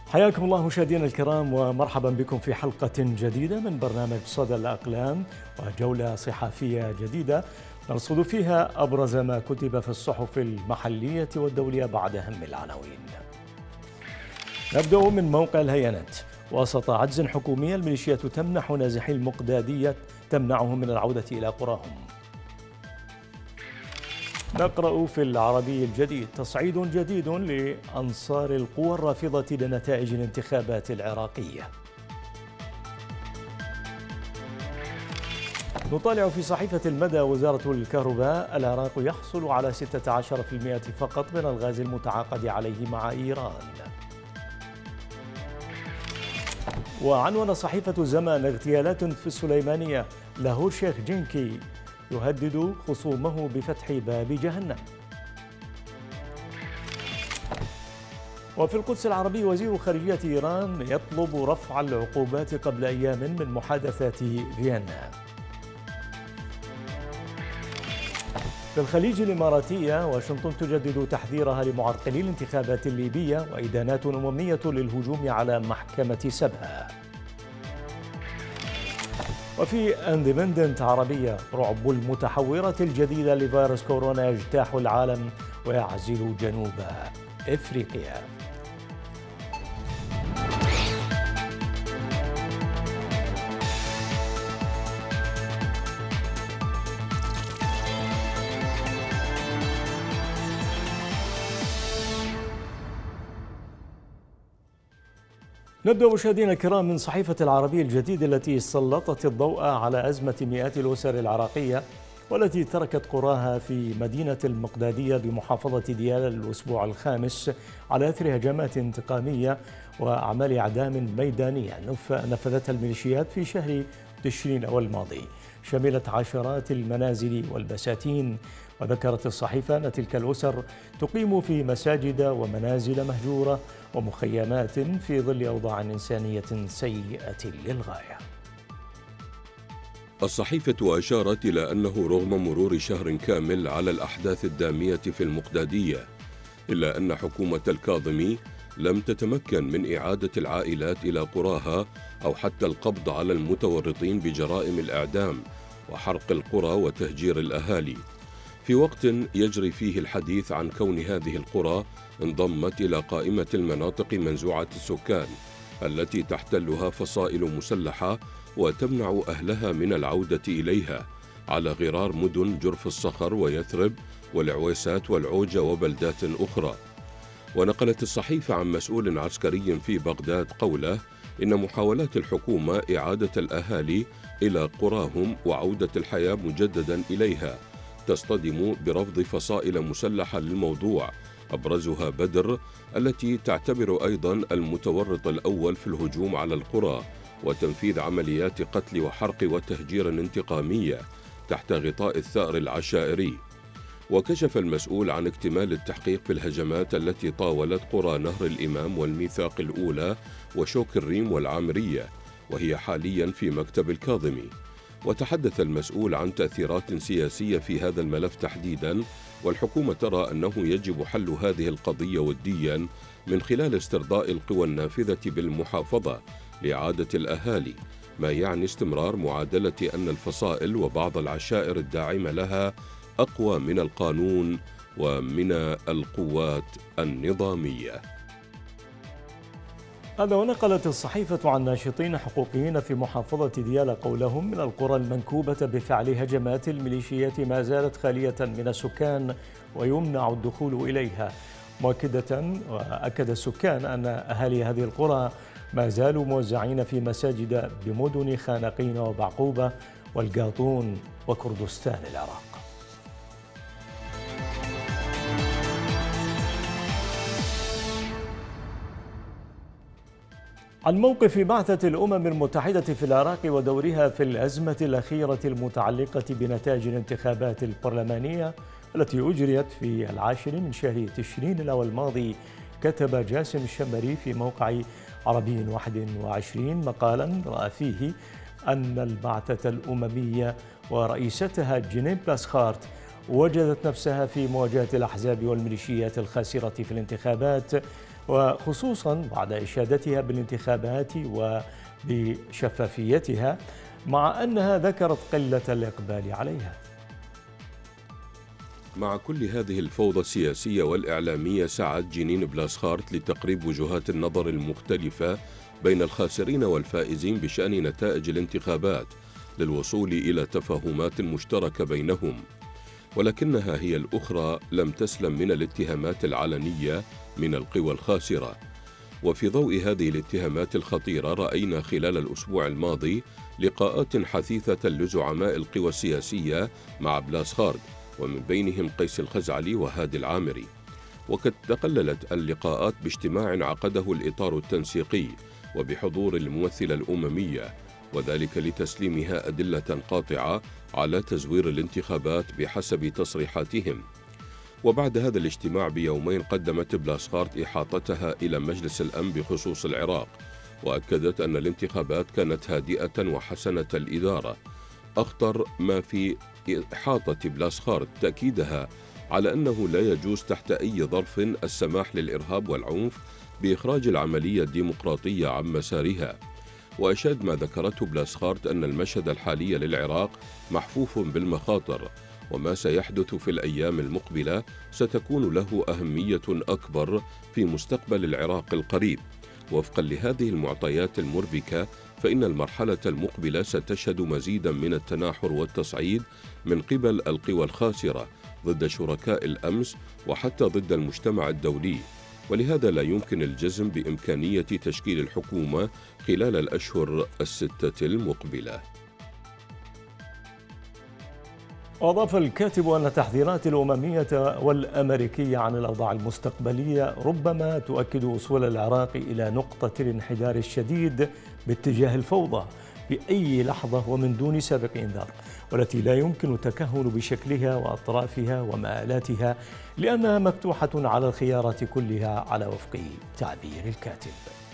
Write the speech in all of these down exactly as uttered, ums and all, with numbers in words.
حياكم الله مشاهدينا الكرام ومرحبا بكم في حلقة جديدة من برنامج صدى الأقلام وجولة صحفية جديدة نرصد فيها أبرز ما كتب في الصحف المحلية والدولية بعد أهم العناوين. نبدأ من موقع الهيئة. وسط عجز حكومي الميليشيات تمنح نازحي المقدادية تمنعهم من العودة إلى قراهم. نقرأ في العربي الجديد: تصعيد جديد لأنصار القوى الرافضة لنتائج الانتخابات العراقية. نطالع في صحيفة المدى: وزارة الكهرباء، العراق يحصل على ستة عشر بالمئة فقط من الغاز المتعاقد عليه مع إيران. وعنون صحيفة زمان: اغتيالات في السليمانية، لاهور شيخ جنكي يهدد خصومه بفتح باب جهنم. وفي القدس العربي: وزير خارجية إيران يطلب رفع العقوبات قبل أيام من محادثات فيينا. في الخليج الإماراتية: واشنطن تجدد تحذيرها لمعرقلي الانتخابات الليبية، وإدانات أممية للهجوم على محكمة سبها. وفي اندبندنت عربية: رعب المتحورة الجديدة لفيروس كورونا يجتاح العالم ويعزل جنوب إفريقيا. نبدأ مشاهدينا الكرام من صحيفة العربي الجديد التي سلطت الضوء على أزمة مئات الأسر العراقية والتي تركت قراها في مدينة المقدادية بمحافظة ديالى الأسبوع الخامس على أثر هجمات انتقامية وأعمال إعدام ميدانية نفذتها الميليشيات في شهر تشرين الأول الماضي. شملت عشرات المنازل والبساتين. وذكرت الصحيفة أن تلك الأسر تقيم في مساجد ومنازل مهجورة ومخيمات في ظل أوضاع إنسانية سيئة للغاية. الصحيفة أشارت إلى أنه رغم مرور شهر كامل على الأحداث الدامية في المقدادية، إلا أن حكومة الكاظمي لم تتمكن من إعادة العائلات إلى قراها أو حتى القبض على المتورطين بجرائم الإعدام وحرق القرى وتهجير الأهالي، في وقت يجري فيه الحديث عن كون هذه القرى انضمت إلى قائمة المناطق منزوعة السكان التي تحتلها فصائل مسلحة وتمنع أهلها من العودة إليها، على غرار مدن جرف الصخر ويثرب والعويسات والعوجة وبلدات أخرى. ونقلت الصحيفة عن مسؤول عسكري في بغداد قوله إن محاولات الحكومة إعادة الأهالي إلى قراهم وعودة الحياة مجددا إليها تصطدم برفض فصائل مسلحة للموضوع، أبرزها بدر التي تعتبر أيضا المتورط الأول في الهجوم على القرى وتنفيذ عمليات قتل وحرق وتهجير انتقامية تحت غطاء الثأر العشائري. وكشف المسؤول عن اكتمال التحقيق في الهجمات التي طاولت قرى نهر الإمام والميثاق الأولى وشوك الريم والعامرية، وهي حاليا في مكتب الكاظمي. وتحدث المسؤول عن تأثيرات سياسية في هذا الملف تحديدا، والحكومة ترى أنه يجب حل هذه القضية وديا من خلال استرضاء القوى النافذة بالمحافظة لإعادة الأهالي، ما يعني استمرار معادلة أن الفصائل وبعض العشائر الداعمة لها أقوى من القانون ومن القوات النظامية. هذا ونقلت الصحيفة عن ناشطين حقوقيين في محافظة ديالى قولهم من القرى المنكوبة بفعل هجمات الميليشيات ما زالت خالية من السكان ويمنع الدخول إليها، مؤكدة وأكد السكان أن أهالي هذه القرى ما زالوا موزعين في مساجد بمدن خانقين وبعقوبة والقاطون وكردستان العراق. عن موقف بعثة الأمم المتحدة في العراق ودورها في الأزمة الأخيرة المتعلقة بنتائج الانتخابات البرلمانية التي أجريت في العاشر من شهر تشرين الأول الماضي، كتب جاسم الشمري في موقع عربي واحد وعشرين مقالا رأى فيه أن البعثة الأممية ورئيستها جنيب بلاسخارت وجدت نفسها في مواجهة الأحزاب والميليشيات الخاسرة في الانتخابات، وخصوصا بعد إشادتها بالانتخابات وبشفافيتها، مع أنها ذكرت قلة الإقبال عليها. مع كل هذه الفوضى السياسية والإعلامية، سعت جنين بلاسخارت لتقريب وجهات النظر المختلفة بين الخاسرين والفائزين بشأن نتائج الانتخابات للوصول إلى تفاهمات مشتركة بينهم، ولكنها هي الأخرى لم تسلم من الاتهامات العلنية من القوى الخاسرة. وفي ضوء هذه الاتهامات الخطيرة، رأينا خلال الأسبوع الماضي لقاءات حثيثة لزعماء القوى السياسية مع بلاسخارت، ومن بينهم قيس الخزعلي وهادي العامري. وقد تقللت اللقاءات باجتماع عقده الإطار التنسيقي وبحضور الممثلة الأممية، وذلك لتسليمها أدلة قاطعة على تزوير الانتخابات بحسب تصريحاتهم. وبعد هذا الاجتماع بيومين قدمت بلاسخارت إحاطتها إلى مجلس الأمن بخصوص العراق، وأكدت أن الانتخابات كانت هادئة وحسنة الإدارة. أخطر ما في إحاطة بلاسخارت تأكيدها على أنه لا يجوز تحت أي ظرف السماح للإرهاب والعنف بإخراج العملية الديمقراطية عن مسارها. وأشاد ما ذكرته بلاسخارت أن المشهد الحالي للعراق محفوف بالمخاطر، وما سيحدث في الأيام المقبلة ستكون له أهمية أكبر في مستقبل العراق القريب. وفقا لهذه المعطيات المربكة، فإن المرحلة المقبلة ستشهد مزيدا من التناحر والتصعيد من قبل القوى الخاسرة ضد شركاء الأمس وحتى ضد المجتمع الدولي، ولهذا لا يمكن الجزم بإمكانية تشكيل الحكومة خلال الأشهر الستة المقبلة. وأضاف الكاتب أن التحذيرات الأممية والأمريكية عن الأوضاع المستقبلية ربما تؤكد وصول العراق إلى نقطة الانحدار الشديد باتجاه الفوضى في أي لحظة ومن دون سابق إنذار، والتي لا يمكن التكهن بشكلها وأطرافها ومآلاتها، لأنها مفتوحة على الخيارات كلها على وفق تعبير الكاتب.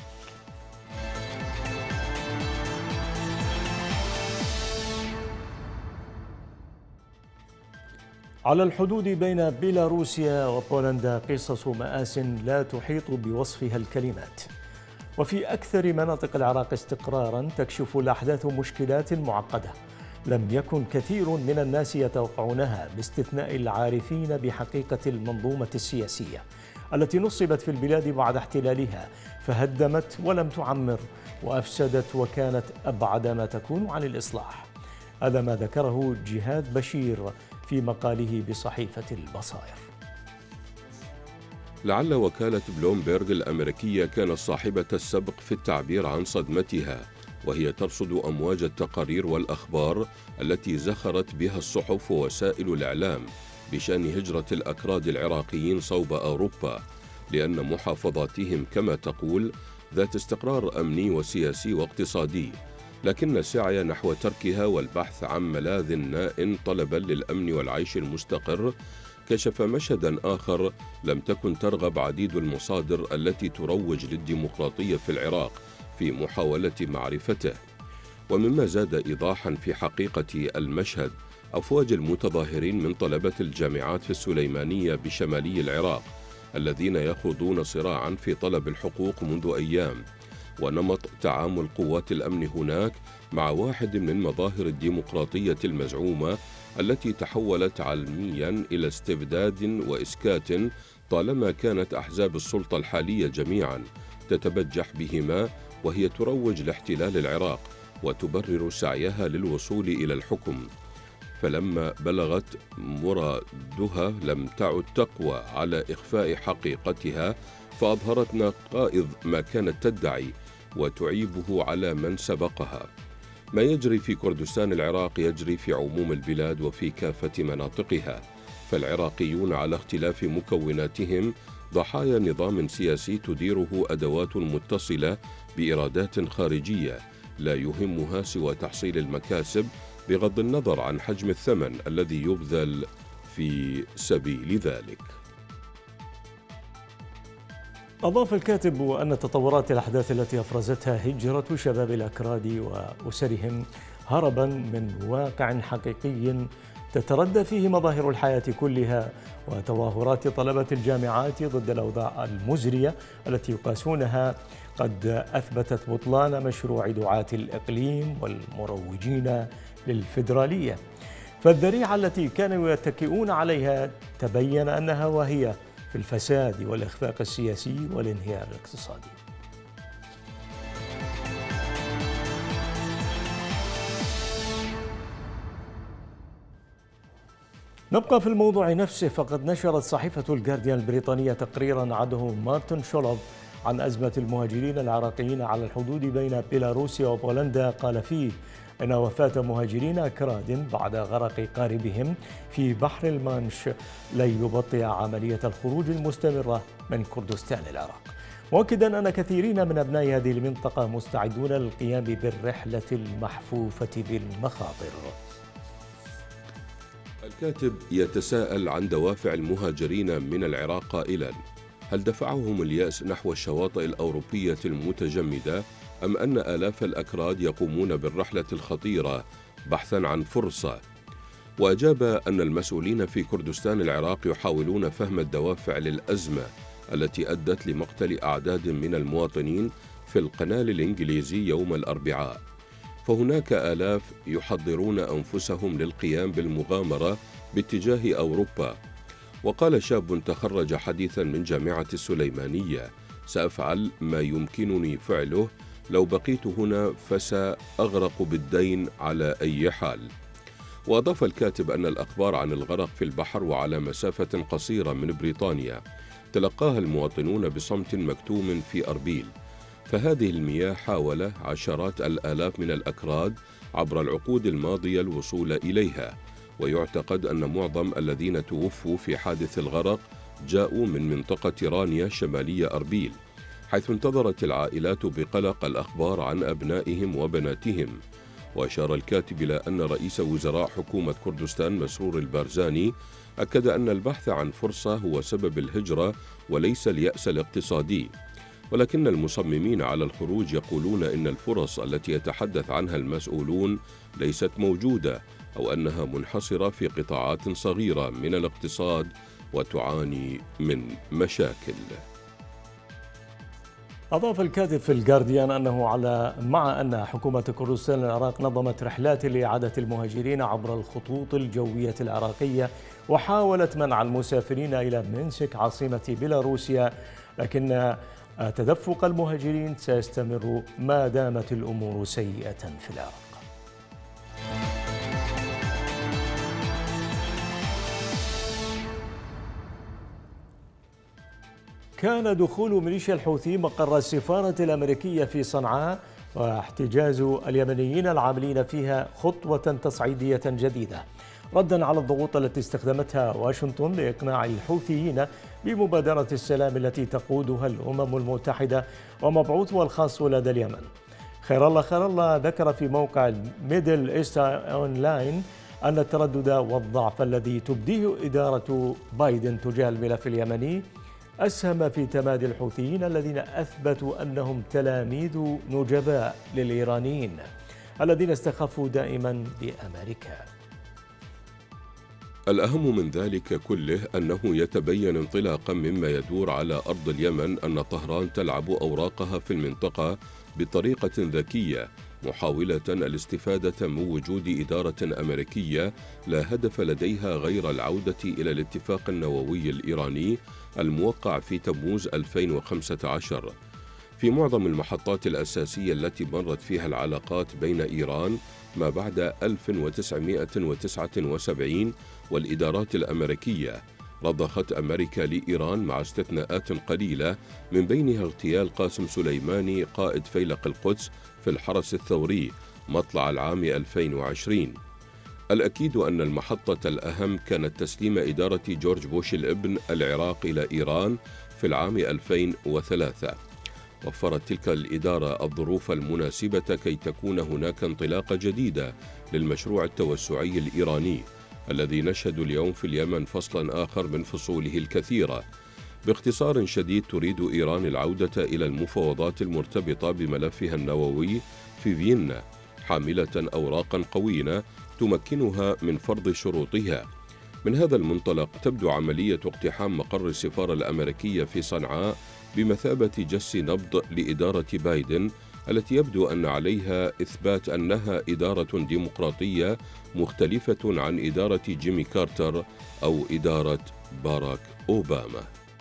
على الحدود بين بيلاروسيا وبولندا قصص مآسٍ لا تحيط بوصفها الكلمات. وفي أكثر مناطق العراق استقراراً تكشف الأحداث مشكلات معقدة لم يكن كثير من الناس يتوقعونها، باستثناء العارفين بحقيقة المنظومة السياسية التي نصبت في البلاد بعد احتلالها، فهدمت ولم تعمر، وأفسدت وكانت أبعد ما تكون عن الإصلاح. هذا ما ذكره جهاد بشير في مقاله بصحيفة البصائر. لعل وكالة بلومبيرغ الأمريكية كانت صاحبة السبق في التعبير عن صدمتها، وهي ترصد أمواج التقارير والأخبار التي زخرت بها الصحف ووسائل الإعلام بشأن هجرة الأكراد العراقيين صوب أوروبا، لأن محافظاتهم كما تقول ذات استقرار أمني وسياسي واقتصادي، لكن السعي نحو تركها والبحث عن ملاذ نائٍ طلباً للأمن والعيش المستقر كشف مشهداً آخر لم تكن ترغب عديد المصادر التي تروج للديمقراطية في العراق في محاولة معرفته. ومما زاد إيضاحاً في حقيقة المشهد، أفواج المتظاهرين من طلبة الجامعات في السليمانية بشمالي العراق الذين يخوضون صراعاً في طلب الحقوق منذ أيام، ونمط تعامل قوات الأمن هناك مع واحد من مظاهر الديمقراطية المزعومة التي تحولت علمياً إلى استبداد وإسكات، طالما كانت أحزاب السلطة الحالية جميعاً تتبجح بهما، وهي تروج لاحتلال العراق وتبرر سعيها للوصول إلى الحكم. فلما بلغت مرادها لم تعد تقوى على إخفاء حقيقتها، فأظهرت نقائض ما كانت تدعي وتعيبه على من سبقها. ما يجري في كردستان العراق يجري في عموم البلاد وفي كافة مناطقها، فالعراقيون على اختلاف مكوناتهم ضحايا نظام سياسي تديره أدوات متصلة بإرادات خارجية لا يهمها سوى تحصيل المكاسب بغض النظر عن حجم الثمن الذي يبذل في سبيل ذلك. أضاف الكاتب أن تطورات الأحداث التي أفرزتها هجرة شباب الأكراد وأسرهم هربا من واقع حقيقي تتردى فيه مظاهر الحياة كلها وتظاهرات طلبة الجامعات ضد الأوضاع المزرية التي يقاسونها قد أثبتت بطلان مشروع دعاة الإقليم والمروجين للفيدرالية. فالذريعة التي كانوا يتكئون عليها تبين أنها واهية في الفساد والإخفاق السياسي والانهيار الاقتصادي. نبقى في الموضوع نفسه، فقد نشرت صحيفة الجارديان البريطانية تقريرا عده مارتن شولوف عن أزمة المهاجرين العراقيين على الحدود بين بيلاروسيا وبولندا. قال فيه أن وفاة مهاجرين أكراد بعد غرق قاربهم في بحر المانش لن يبطئ عملية الخروج المستمرة من كردستان العراق، مؤكدا أن كثيرين من أبناء هذه المنطقة مستعدون للقيام بالرحلة المحفوفة بالمخاطر. الكاتب يتساءل عن دوافع المهاجرين من العراق قائلا: هل دفعهم اليأس نحو الشواطئ الأوروبية المتجمدة، أم أن آلاف الأكراد يقومون بالرحلة الخطيرة بحثا عن فرصة؟ وأجاب أن المسؤولين في كردستان العراق يحاولون فهم الدوافع للأزمة التي أدت لمقتل أعداد من المواطنين في القنال الإنجليزي يوم الأربعاء، فهناك آلاف يحضرون أنفسهم للقيام بالمغامرة باتجاه أوروبا. وقال شاب تخرج حديثا من جامعة السليمانية: سأفعل ما يمكنني فعله، لو بقيت هنا فسأغرق بالدين على أي حال. وأضاف الكاتب أن الأخبار عن الغرق في البحر وعلى مسافة قصيرة من بريطانيا تلقاها المواطنون بصمت مكتوم في أربيل، فهذه المياه حاول عشرات الآلاف من الأكراد عبر العقود الماضية الوصول إليها، ويعتقد أن معظم الذين توفوا في حادث الغرق جاءوا من منطقة رانيا شمالية أربيل، حيث انتظرت العائلات بقلق الأخبار عن أبنائهم وبناتهم. وأشار الكاتب إلى أن رئيس وزراء حكومة كردستان مسرور البارزاني أكد أن البحث عن فرصة هو سبب الهجرة وليس اليأس الاقتصادي، ولكن المصممين على الخروج يقولون إن الفرص التي يتحدث عنها المسؤولون ليست موجودة، أو أنها منحصرة في قطاعات صغيرة من الاقتصاد وتعاني من مشاكل. أضاف الكاتب في الجارديان أنه على مع أن حكومة كردستان العراق نظمت رحلات لإعادة المهاجرين عبر الخطوط الجوية العراقية وحاولت منع المسافرين إلى مينسك عاصمة بيلاروسيا، لكن تدفق المهاجرين سيستمر ما دامت الأمور سيئة في العراق. كان دخول ميليشيا الحوثي مقر السفارة الأمريكية في صنعاء واحتجاز اليمنيين العاملين فيها خطوة تصعيدية جديدة، ردا على الضغوط التي استخدمتها واشنطن لإقناع الحوثيين بمبادرة السلام التي تقودها الأمم المتحدة ومبعوثها الخاص لدى اليمن. خير الله خير الله ذكر في موقع ميدل إيست أونلاين أن التردد والضعف الذي تبديه إدارة بايدن تجاه الملف اليمني أسهم في تمادي الحوثيين الذين أثبتوا أنهم تلاميذ نجباء للإيرانيين الذين استخفوا دائما بأمريكا. الأهم من ذلك كله أنه يتبين انطلاقا مما يدور على أرض اليمن أن طهران تلعب أوراقها في المنطقة بطريقة ذكية، محاولة الاستفادة من وجود إدارة أمريكية لا هدف لديها غير العودة إلى الاتفاق النووي الإيراني الموقع في تموز ألفين وخمسة عشر. في معظم المحطات الأساسية التي مرت فيها العلاقات بين إيران ما بعد ألف وتسعمائة وتسعة وسبعين والإدارات الأمريكية، رضخت أمريكا لإيران مع استثناءات قليلة، من بينها اغتيال قاسم سليماني قائد فيلق القدس في الحرس الثوري مطلع العام ألفين وعشرين. الأكيد أن المحطة الأهم كانت تسليم إدارة جورج بوش الابن العراق إلى إيران في العام ألفين وثلاثة. وفرت تلك الإدارة الظروف المناسبة كي تكون هناك انطلاقة جديدة للمشروع التوسعي الإيراني الذي نشهد اليوم في اليمن فصلا آخر من فصوله الكثيرة. باختصار شديد، تريد إيران العودة إلى المفاوضات المرتبطة بملفها النووي في فيينا، حاملة أوراقا قوية تمكنها من فرض شروطها. من هذا المنطلق تبدو عملية اقتحام مقر السفارة الأمريكية في صنعاء بمثابة جس نبض لإدارة بايدن، التي يبدو أن عليها إثبات أنها إدارة ديمقراطية مختلفة عن إدارة جيمي كارتر أو إدارة باراك أوباما.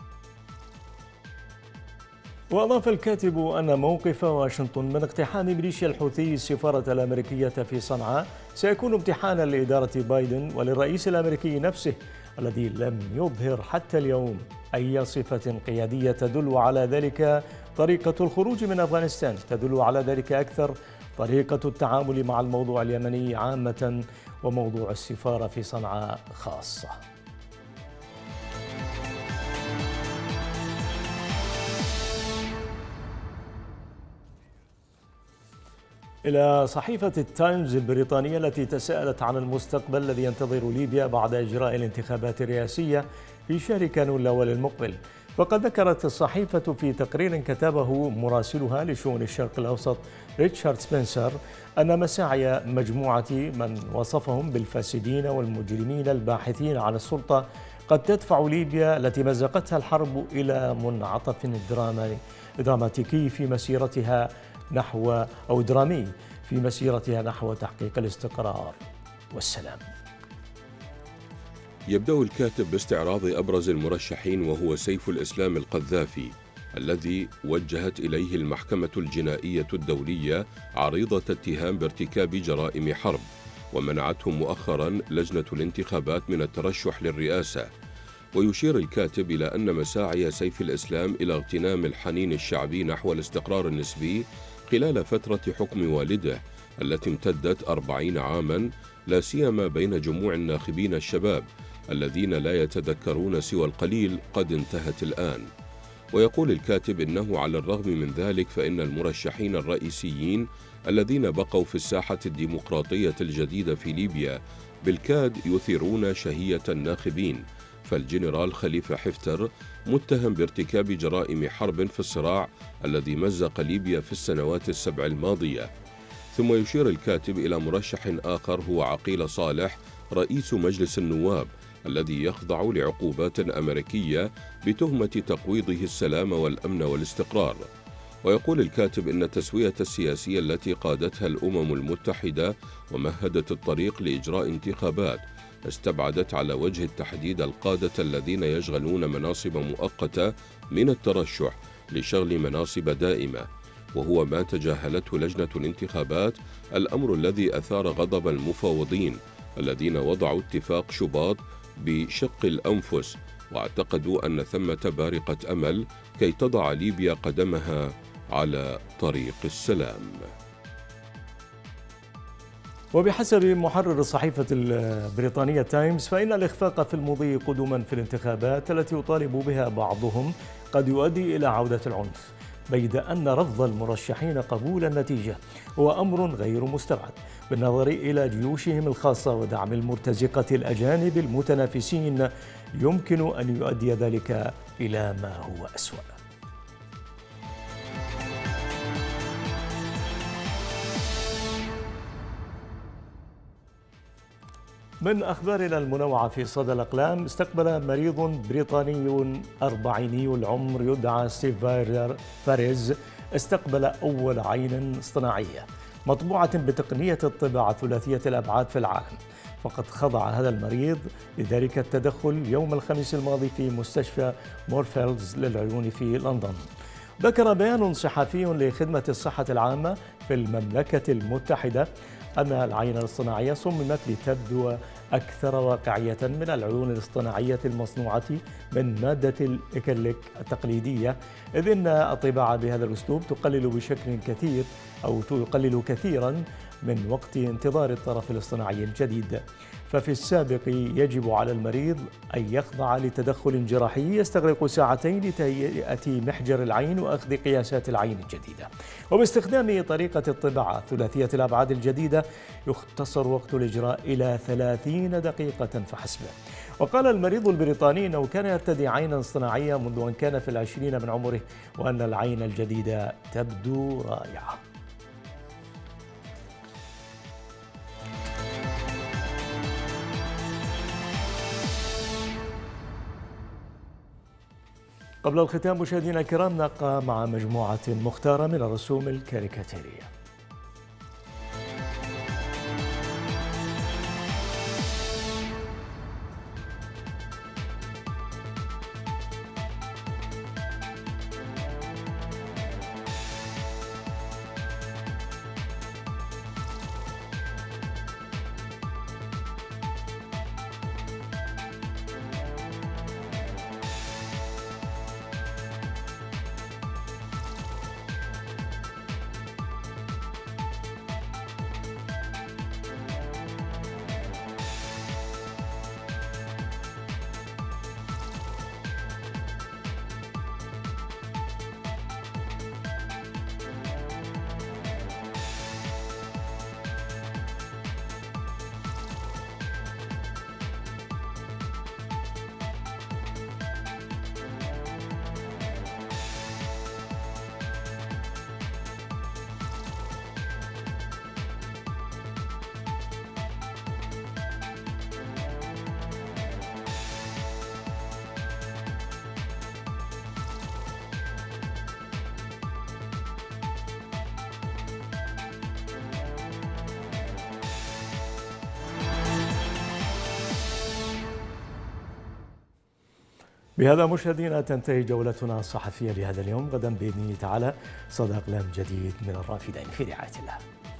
وأضاف الكاتب أن موقف واشنطن من اقتحام ميليشيا الحوثي السفارة الأمريكية في صنعاء سيكون امتحانا لإدارة بايدن وللرئيس الأمريكي نفسه، الذي لم يظهر حتى اليوم أي صفة قيادية تدل على ذلك. طريقة الخروج من أفغانستان تدل على ذلك أكثر، طريقة التعامل مع الموضوع اليمني عامة وموضوع السفارة في صنعاء خاصة. إلى صحيفة التايمز البريطانية التي تساءلت عن المستقبل الذي ينتظر ليبيا بعد إجراء الانتخابات الرئاسية في شهر كانون الأول المقبل. وقد ذكرت الصحيفة في تقرير كتبه مراسلها لشؤون الشرق الأوسط ريتشارد سبنسر أن مساعي مجموعة من وصفهم بالفاسدين والمجرمين الباحثين عن السلطة قد تدفع ليبيا التي مزقتها الحرب إلى منعطف درامي دراماتيكي في مسيرتها نحو أو درامي في مسيرتها نحو تحقيق الاستقرار والسلام. يبدأ الكاتب باستعراض أبرز المرشحين، وهو سيف الإسلام القذافي الذي وجهت إليه المحكمة الجنائية الدولية عريضة اتهام بارتكاب جرائم حرب، ومنعته مؤخرا لجنة الانتخابات من الترشح للرئاسة. ويشير الكاتب إلى أن مساعي سيف الإسلام إلى اغتنام الحنين الشعبي نحو الاستقرار النسبي خلال فترة حكم والده التي امتدت أربعين عاما، لا سيما بين جموع الناخبين الشباب الذين لا يتذكرون سوى القليل قد انتهت الآن. ويقول الكاتب إنه على الرغم من ذلك فإن المرشحين الرئيسيين الذين بقوا في الساحة الديمقراطية الجديدة في ليبيا بالكاد يثيرون شهية الناخبين. فالجنرال خليفة حفتر متهم بارتكاب جرائم حرب في الصراع الذي مزق ليبيا في السنوات السبع الماضية. ثم يشير الكاتب إلى مرشح آخر هو عقيل صالح رئيس مجلس النواب الذي يخضع لعقوبات أمريكية بتهمة تقويضه السلام والأمن والاستقرار. ويقول الكاتب إن التسوية السياسية التي قادتها الأمم المتحدة ومهدت الطريق لإجراء انتخابات استبعدت على وجه التحديد القادة الذين يشغلون مناصب مؤقتة من الترشح لشغل مناصب دائمة، وهو ما تجاهلته لجنة الانتخابات، الأمر الذي أثار غضب المفاوضين الذين وضعوا اتفاق شباط بشق الأنفس واعتقدوا أن ثمة بارقة أمل كي تضع ليبيا قدمها على طريق السلام. وبحسب محرر الصحيفة البريطانية تايمز فإن الإخفاق في المضي قدما في الانتخابات التي يطالب بها بعضهم قد يؤدي إلى عودة العنف، بيد أن رفض المرشحين قبول النتيجة هو أمر غير مستبعد بالنظر إلى جيوشهم الخاصة ودعم المرتزقة الأجانب المتنافسين، يمكن أن يؤدي ذلك إلى ما هو أسوأ. من أخبارنا المنوعة في صدى الأقلام، استقبل مريض بريطاني أربعيني العمر يدعى ستيف فاريز استقبل أول عين اصطناعية مطبوعة بتقنية الطباعة ثلاثية الأبعاد في العالم. فقد خضع هذا المريض لذلك التدخل يوم الخميس الماضي في مستشفى مورفيلدز للعيون في لندن. ذكر بيان صحفي لخدمة الصحة العامة في المملكة المتحدة أن العين الاصطناعية صممت لتبدو أكثر واقعية من العيون الاصطناعية المصنوعة من مادة الإكريليك التقليدية، إذ أن الطباعة بهذا الأسلوب تقلل بشكل كثير أو تقلل كثيرا من وقت انتظار الطرف الاصطناعي الجديد. ففي السابق يجب على المريض أن يخضع لتدخل جراحي يستغرق ساعتين لتهيئة محجر العين وأخذ قياسات العين الجديدة. وباستخدام طريقة الطباعة ثلاثية الأبعاد الجديدة يختصر وقت الإجراء إلى ثلاثين دقيقة فحسب. وقال المريض البريطاني أنه كان يرتدي عينا اصطناعية منذ أن كان في العشرين من عمره، وأن العين الجديدة تبدو رائعة. قبل الختام مشاهدينا الكرام نبقى مع مجموعة مختارة من الرسوم الكاريكاتيرية. بهذا مشاهدينا تنتهي جولتنا الصحفية لهذا اليوم. غدا بإذن الله تعالى صدى أقلام جديد من الرافدين في رعاية الله.